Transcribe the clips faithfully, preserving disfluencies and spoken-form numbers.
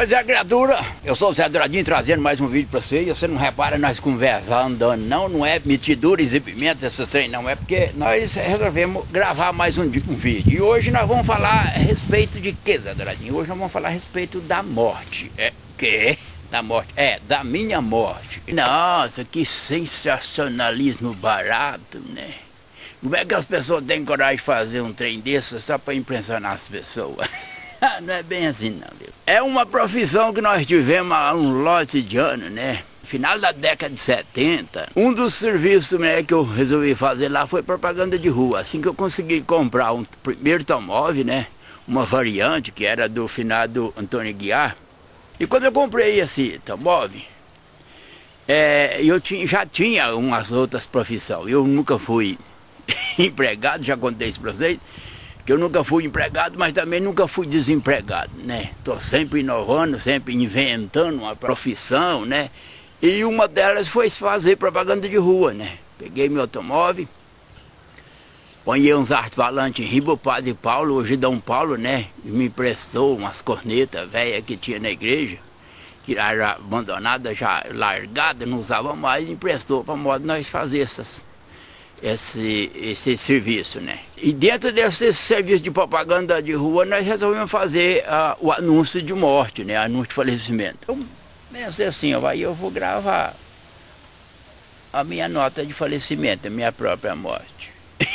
Pois é, criatura, eu sou o Zé Douradinho trazendo mais um vídeo pra você. E você não repara nós conversando, não, não é metidura, exibimento, esses trem, não. É porque nós resolvemos gravar mais um, um vídeo. E hoje nós vamos falar a respeito de quê, Zé Douradinho? Hoje nós vamos falar a respeito da morte. É, quê? Da morte? É, da minha morte. Nossa, que sensacionalismo barato, né? Como é que as pessoas têm coragem de fazer um trem desse só para impressionar as pessoas? Não é bem assim não, viu? É uma profissão que nós tivemos há um lote de anos, né? Final da década de setenta, um dos serviços, né, que eu resolvi fazer lá foi propaganda de rua. Assim que eu consegui comprar um primeiro automóvel, né, uma variante que era do finado Antônio Aguiar. E quando eu comprei esse automóvel, é, eu tinha, já tinha umas outras profissões. Eu nunca fui empregado, já contei isso para vocês, que eu nunca fui empregado, mas também nunca fui desempregado, né? Tô sempre inovando, sempre inventando uma profissão, né? E uma delas foi fazer propaganda de rua, né? Peguei meu automóvel, ponhei uns alto-falantes em Riba, Padre Paulo, hoje Dom Paulo, né? Me emprestou umas cornetas velhas que tinha na igreja, que era abandonada, já largada, não usava mais, emprestou para modo nós fazer essas Esse, esse serviço, né? E dentro desse serviço de propaganda de rua, nós resolvemos fazer uh, o anúncio de morte, né? Anúncio de falecimento. Eu pensei assim, ó, aí eu vou gravar a minha nota de falecimento, a minha própria morte.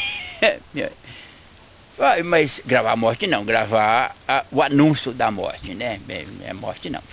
Mas gravar a morte não, gravar a, o anúncio da morte, né? É morte não.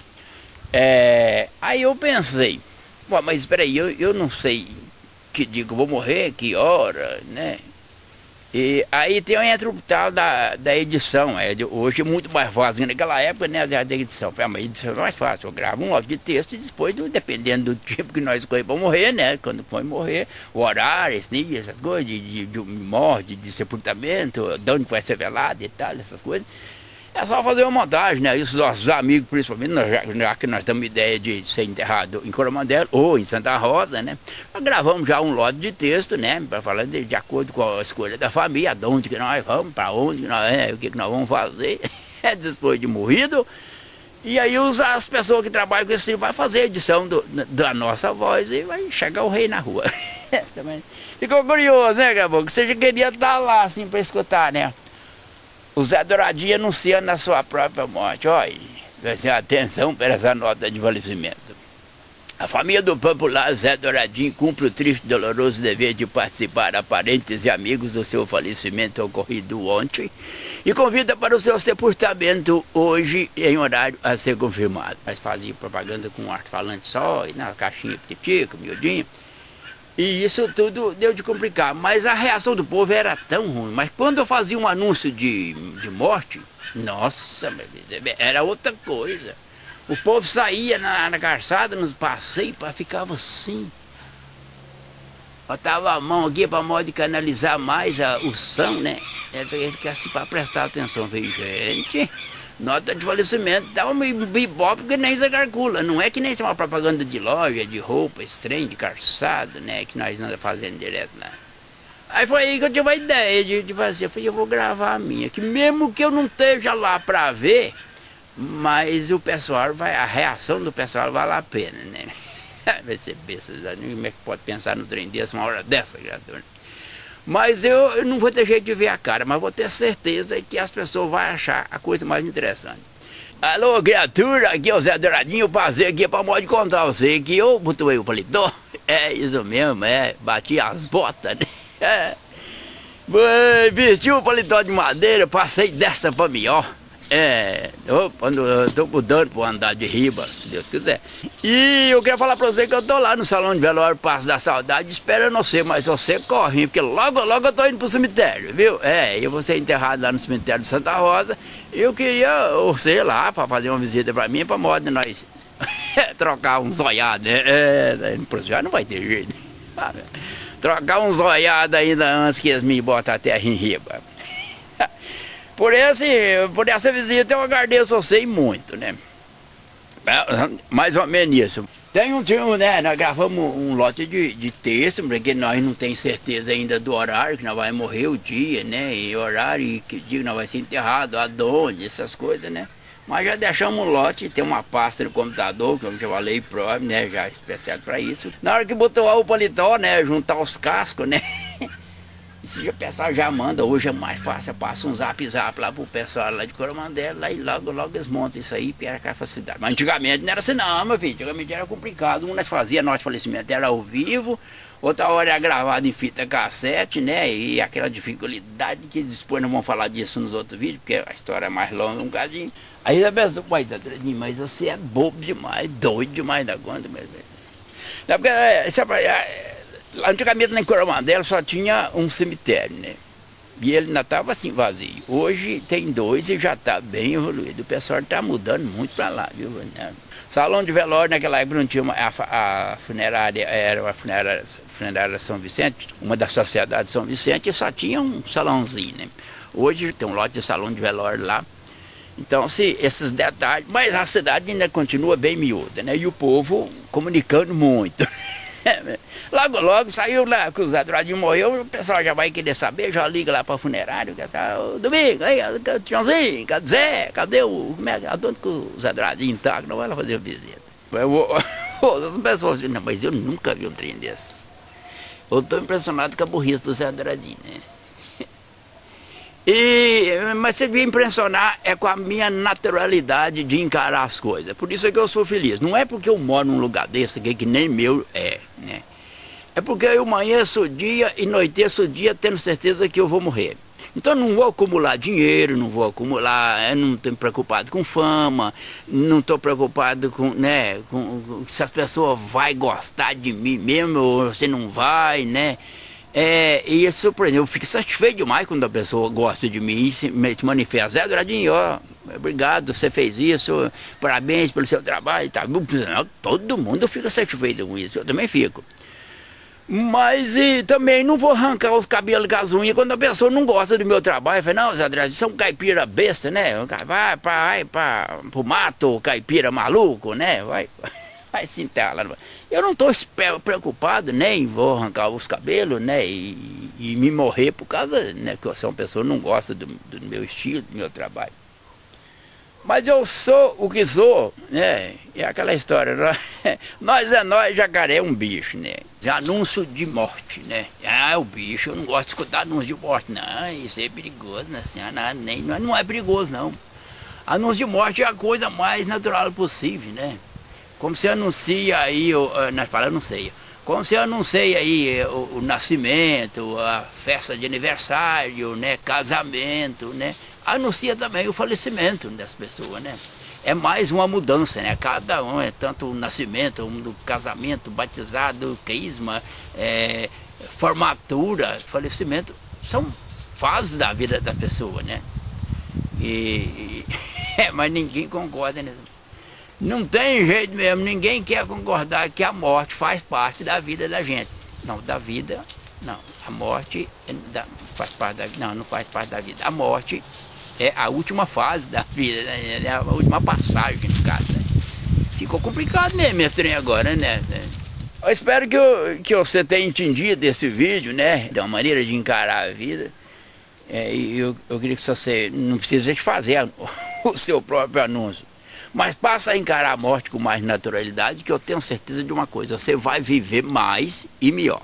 É, aí eu pensei, bom, mas espera aí, eu, eu não sei que digo, vou morrer, que hora, né? E aí tem, entra o tal da, da edição, é, hoje é muito mais fácil, naquela época, né, da edição, foi uma edição mais fácil, eu gravo um áudio de texto e depois, dependendo do tipo que nós escolhemos para morrer, né, quando for morrer, o horário, esse dia, essas coisas, de, de, de morte, de sepultamento, de onde vai ser velado e tal, essas coisas. É só fazer uma montagem, né? Isso, nossos amigos, principalmente, nós, já, já que nós temos ideia de ser enterrado em Coromandel ou em Santa Rosa, né? Nós gravamos já um lote de texto, né? Para falar de, de acordo com a escolha da família, de onde que nós vamos, para onde que nós, é, o que, que nós vamos fazer, depois de morrido. E aí os, as pessoas que trabalham com isso vão fazer a edição do, da nossa voz e vai chegar o rei na rua. Ficou curioso, né, Gabão? Que você já queria estar lá, assim, para escutar, né? O Zé Douradinho anunciando a sua própria morte. Olha, vai ser atenção para essa nota de falecimento. A família do popular Zé Douradinho cumpre o triste e doloroso dever de participar a parentes e amigos do seu falecimento ocorrido ontem e convida para o seu sepultamento hoje em horário a ser confirmado. Mas fazia propaganda com um alto-falante só, e na caixinha petitico, miudinho. E isso tudo deu de complicar, mas a reação do povo era tão ruim. Mas quando eu fazia um anúncio de, de morte, nossa, era outra coisa. O povo saía na, na calçada, nos passeios, ficava assim. Botava a mão aqui para modo de canalizar mais a, o som, né? Ele ficava assim para prestar atenção. Eu falei, gente, nota de falecimento, dá um bibope que nem se calcula. Não é que nem se uma propaganda de loja, de roupa, estranho, de calçado, né? Que nós andamos fazendo direto lá. Aí foi aí que eu tive a ideia de, de fazer. Eu falei, eu vou gravar a minha. Que mesmo que eu não esteja lá para ver, mas o pessoal vai, a reação do pessoal vale a pena, né? Vai ser besta, como é que pode pensar no trem desse, uma hora dessa, criatura? Mas eu, eu não vou ter jeito de ver a cara, mas vou ter certeza que as pessoas vão achar a coisa mais interessante. Alô, criatura, aqui é o Zé Douradinho, eu passei aqui para modo de contar a você que eu botei o paletó, é isso mesmo, é, bati as botas, né? É, vesti o paletó de madeira, passei dessa para melhor. É, eu, quando eu tô mudando para andar de riba, se Deus quiser. E eu queria falar para você que eu tô lá no salão de velório Passo da Saudade esperando você, mas você corre, hein, porque logo, logo eu tô indo pro cemitério, viu? É, eu vou ser enterrado lá no cemitério de Santa Rosa. E eu queria você lá para fazer uma visita para mim, para modo de nós trocar um zoiado, né? É, pro já não vai ter jeito. Trocar um zoiado ainda antes que eles me botem a terra em riba. Por, esse, por essa visita eu agradeço você muito, né? Mais ou menos isso. Tem um tio, né? Nós gravamos um lote de, de texto, porque nós não temos certeza ainda do horário, que nós vamos morrer o dia, né? E horário, e que dia nós vamos ser enterrados, aonde, essas coisas, né? Mas já deixamos um lote, tem uma pasta no computador, que eu já falei Pro, né, já especial para isso. Na hora que botou o paletó, né, juntar os cascos, né, e se o pessoal já manda, hoje é mais fácil, passa um zap zap lá pro pessoal lá de Coromandel, e logo, logo eles montam isso aí, pega a facilidade. Mas antigamente não era assim não, meu filho, antigamente era complicado, um nós fazia nosso falecimento, era ao vivo, outra hora era gravado em fita cassete, né, e aquela dificuldade que depois não vamos falar disso nos outros vídeos, porque a história é mais longa um bocadinho. Aí a pessoa, mas, mas você é bobo demais, doido demais da conta. Mas, não, porque, sabe, antigamente na Coromandel só tinha um cemitério, né? E ele ainda estava assim vazio. Hoje tem dois e já está bem evoluído. O pessoal está mudando muito para lá, viu? Salão de velório naquela época não tinha uma, a, a funerária, era uma funerária, funerária São Vicente, uma das sociedades São Vicente, e só tinha um salãozinho, né? Hoje tem um lote de salão de velório lá. Então, se esses detalhes, mas a cidade ainda continua bem miúda, né? E o povo comunicando muito. Logo, logo saiu lá, que o Zé Douradinho morreu, o pessoal já vai querer saber, já liga lá para o funerário, ô Domingo, aí, Tiãozinho, cadê Zé? Cadê o. Como é, aonde que o Zé Douradinho tá? Não vai lá fazer visita. As pessoas dizem, não, mas eu nunca vi um trem desse. Eu estou impressionado com a burrice do Zé Douradinho, né? E, mas você devia impressionar é com a minha naturalidade de encarar as coisas. Por isso é que eu sou feliz. Não é porque eu moro num lugar desse aqui, que nem meu é, né? É porque eu amanheço o dia e anoiteço o dia tendo certeza que eu vou morrer. Então eu não vou acumular dinheiro, não vou acumular, eu não estou preocupado com fama, não estou preocupado com, né, com, com se as pessoas vão gostar de mim mesmo ou você não vai, né? É, e isso, por exemplo, eu fico satisfeito demais quando a pessoa gosta de mim e se, se manifesta. Zé Douradinho, ó, obrigado, você fez isso, parabéns pelo seu trabalho e tal. Todo mundo fica satisfeito com isso, eu também fico. Mas e, também não vou arrancar os cabelos com as unhas quando a pessoa não gosta do meu trabalho. Eu falei, não, Zé Douradinho, você é um caipira besta, né? Vai para vai pro mato, caipira maluco, né? Vai... Vai se enterrar. Eu não estou preocupado, nem vou arrancar os cabelos, né, e, e me morrer por causa, né, que você é uma pessoa que não gosta do, do meu estilo, do meu trabalho. Mas eu sou o que sou, né, é aquela história, né? Nós é nós, jacaré é um bicho, né, anúncio de morte, né, ah, o bicho, eu não gosto de escutar anúncio de morte, não, isso é perigoso, né, assim, não, nem, não é perigoso, não. Anúncio de morte é a coisa mais natural possível, né. Como se anuncia aí, nós falamos, não sei, como se anuncia aí o, o nascimento, a festa de aniversário, né, casamento, né, anuncia também o falecimento das pessoas, né. É mais uma mudança, né, cada um, é tanto o nascimento, um do casamento, batizado, crisma, é, formatura, falecimento, são fases da vida da pessoa, né. E, e é, mas ninguém concorda, né. Não tem jeito mesmo, ninguém quer concordar que a morte faz parte da vida da gente. Não, da vida, não. A morte faz parte da vida, não, não faz parte da vida. A morte é a última fase da vida, né? É a última passagem, no caso, né? Ficou complicado mesmo esse trem agora, né? Eu espero que, eu, que você tenha entendido esse vídeo, né? Da maneira de encarar a vida. É, eu, eu queria que você não precisa de fazer o seu próprio anúncio. Mas passa a encarar a morte com mais naturalidade, que eu tenho certeza de uma coisa, você vai viver mais e melhor.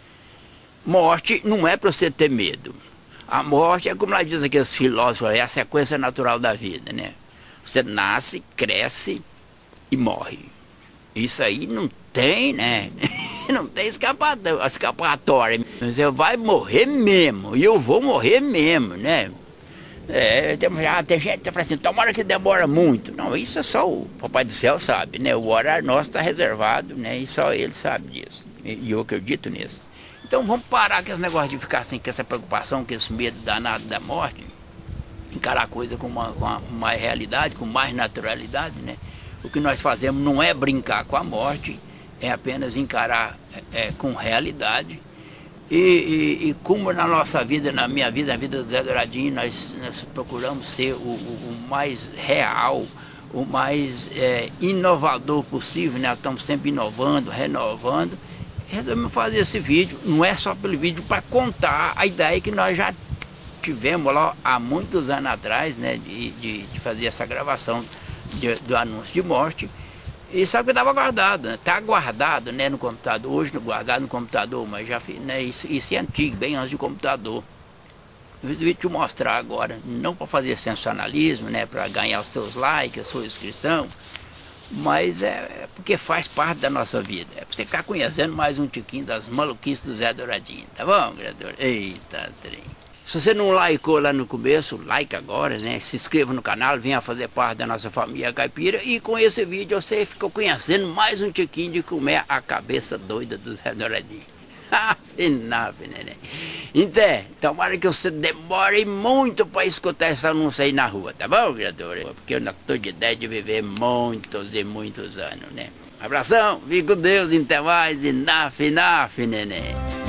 Morte não é para você ter medo. A morte é como lá diz aqueles filósofos, é a sequência natural da vida, né? Você nasce, cresce e morre. Isso aí não tem, né? Não tem escapatória. Você vai morrer mesmo, e eu vou morrer mesmo, né? É, tem, ah, tem gente que fala assim, tomara que demora muito. Não, isso é só o Papai do Céu sabe, né? O horário nosso está reservado, né? E só ele sabe disso. E, e eu acredito nisso. Então vamos parar com esse negócio de ficar assim, com essa preocupação, com esse medo danado da morte. Encarar a coisa com uma, com uma mais realidade, com mais naturalidade, né? O que nós fazemos não é brincar com a morte, é apenas encarar é, com realidade. E, e, e como na nossa vida, na minha vida, na vida do Zé Douradinho, nós, nós procuramos ser o, o, o mais real, o mais é, inovador possível, né? Estamos sempre inovando, renovando. Resolvemos fazer esse vídeo, não é só pelo vídeo, para contar a ideia que nós já tivemos lá há muitos anos atrás, né, de, de, de fazer essa gravação de, do anúncio de morte. E sabe que estava guardado, né? Tá guardado, né, no computador, hoje guardado no computador, mas já fiz, né, isso, isso é antigo, bem antes do computador. Eu resolvi te mostrar agora, não para fazer sensacionalismo, né, para ganhar os seus likes, a sua inscrição, mas é porque faz parte da nossa vida. É para você ficar conhecendo mais um tiquinho das maluquices do Zé Douradinho, tá bom, criatura? Eita, trem. Se você não likeou lá no começo, like agora, né? Se inscreva no canal, venha fazer parte da nossa família caipira. E com esse vídeo você ficou conhecendo mais um tiquinho de como é a cabeça doida do Zé Douradinho. Afinal, neném. Então, tomara que você demore muito para escutar esse anúncio aí na rua, tá bom, criatura? Porque eu não estou de ideia de viver muitos e muitos anos, né? Abração, fique com Deus, até mais, e naf, naf, neném.